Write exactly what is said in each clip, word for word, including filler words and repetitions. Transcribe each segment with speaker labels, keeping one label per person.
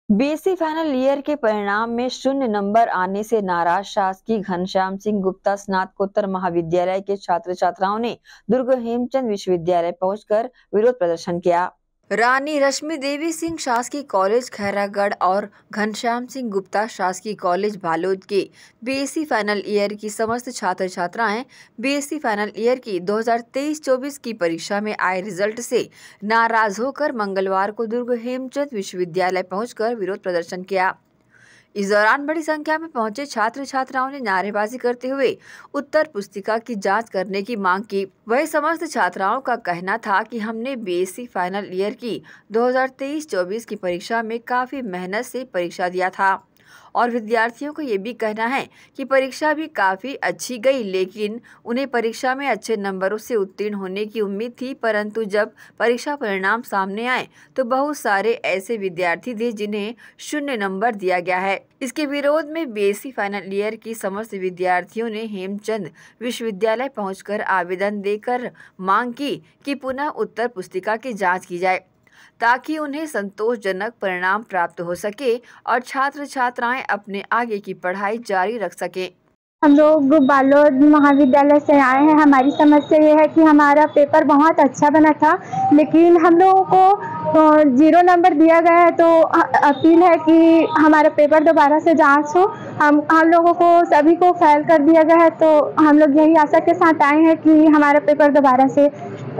Speaker 1: BSc final year के परिणाम में शून्य नंबर आने से नाराज शासकीय घनश्याम सिंह गुप्ता स्नातकोत्तर महाविद्यालय के छात्र छात्राओं ने दुर्ग हेमचंद विश्वविद्यालय पहुंचकर विरोध प्रदर्शन किया। रानी रश्मि देवी सिंह शासकीय कॉलेज खैरागढ़ और घनश्याम सिंह गुप्ता शासकीय कॉलेज बालोद के बीएससी फाइनल ईयर की समस्त छात्र छात्राएं बीएससी फाइनल ईयर की दो हज़ार तेईस चौबीस की परीक्षा में आए रिजल्ट से नाराज होकर मंगलवार को दुर्ग हेमचंद विश्वविद्यालय पहुंचकर विरोध प्रदर्शन किया। इस दौरान बड़ी संख्या में पहुंचे छात्र छात्राओं ने नारेबाजी करते हुए उत्तर पुस्तिका की जांच करने की मांग की। वही समस्त छात्राओं का कहना था कि हमने बीएससी फाइनल ईयर की दो हज़ार तेईस चौबीस की परीक्षा में काफी मेहनत से परीक्षा दिया था और विद्यार्थियों को ये भी कहना है कि परीक्षा भी काफ़ी अच्छी गई, लेकिन उन्हें परीक्षा में अच्छे नंबरों से उत्तीर्ण होने की उम्मीद थी, परंतु जब परीक्षा परिणाम सामने आए तो बहुत सारे ऐसे विद्यार्थी थे जिन्हें शून्य नंबर दिया गया है। इसके विरोध में बीएससी फाइनल ईयर की समस्त विद्यार्थियों ने हेमचंद विश्वविद्यालय पहुंचकर आवेदन देकर मांग की कि पुनः उत्तर पुस्तिका की जाँच की जाए ताकि उन्हें संतोषजनक परिणाम प्राप्त हो सके और छात्र छात्राएं अपने आगे की पढ़ाई जारी रख सकें।
Speaker 2: हम लोग बालोद महाविद्यालय से आए हैं। हमारी समस्या ये है कि हमारा पेपर बहुत अच्छा बना था, लेकिन हम लोगों को जीरो नंबर दिया गया है। तो अपील है कि हमारा पेपर दोबारा से जांच हो। हम हम लोगों को सभी को फेल कर दिया गया है, तो हम लोग यही आशा के साथ आए हैं कि हमारा पेपर दोबारा से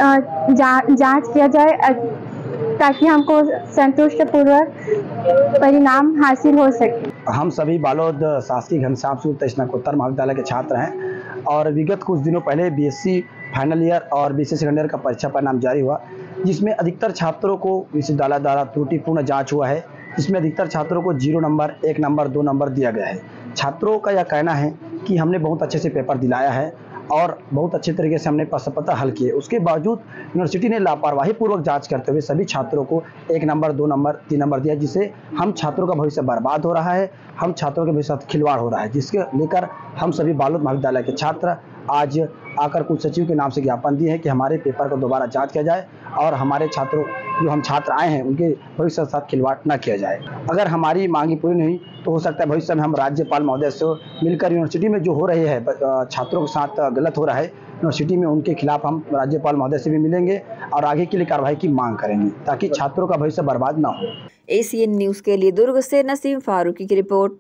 Speaker 2: जा, जांच किया जाए ताकि हमको संतुष्टपूर्वक परिणाम हासिल हो सके।
Speaker 3: हम सभी बालोद शासकीय घनश्याम सिंह गुप्ता स्नातकोत्तर महाविद्यालय के छात्र हैं और विगत कुछ दिनों पहले बीएससी फाइनल ईयर और बीएससी सेकेंड ईयर का परीक्षा परिणाम जारी हुआ, जिसमें अधिकतर छात्रों को विश्वविद्यालय द्वारा त्रुटिपूर्ण जांच हुआ है, जिसमें अधिकतर छात्रों को जीरो नंबर, एक नंबर, दो नंबर दिया गया है। छात्रों का यह कहना है कि हमने बहुत अच्छे से पेपर दिलाया है और बहुत अच्छे तरीके से हमने पता हल किए, उसके बावजूद यूनिवर्सिटी ने लापरवाही पूर्वक जांच करते हुए सभी छात्रों को एक नंबर, दो नंबर, तीन नंबर दिया, जिससे हम छात्रों का भविष्य बर्बाद हो रहा है, हम छात्रों के भविष्य साथ खिलवाड़ हो रहा है। जिसके लेकर हम सभी बालोद महाविद्यालय के छात्र आज आकर कुल सचिव के नाम से ज्ञापन दिए हैं कि हमारे पेपर को दोबारा जाँच किया जाए और हमारे छात्रों जो हम छात्र आए हैं उनके भविष्य के साथ खिलवाड़ न किया जाए। अगर हमारी मांगी पूरी नहीं तो हो सकता है भविष्य में हम राज्यपाल महोदय से मिलकर यूनिवर्सिटी में जो हो रही है छात्रों के साथ गलत हो रहा है यूनिवर्सिटी में, उनके खिलाफ हम राज्यपाल महोदय से भी मिलेंगे और आगे के लिए कार्रवाई की मांग करेंगे ताकि छात्रों का भविष्य बर्बाद न हो।
Speaker 1: एसीएन न्यूज़ के लिए दुर्ग से नसीम फारूकी की रिपोर्ट।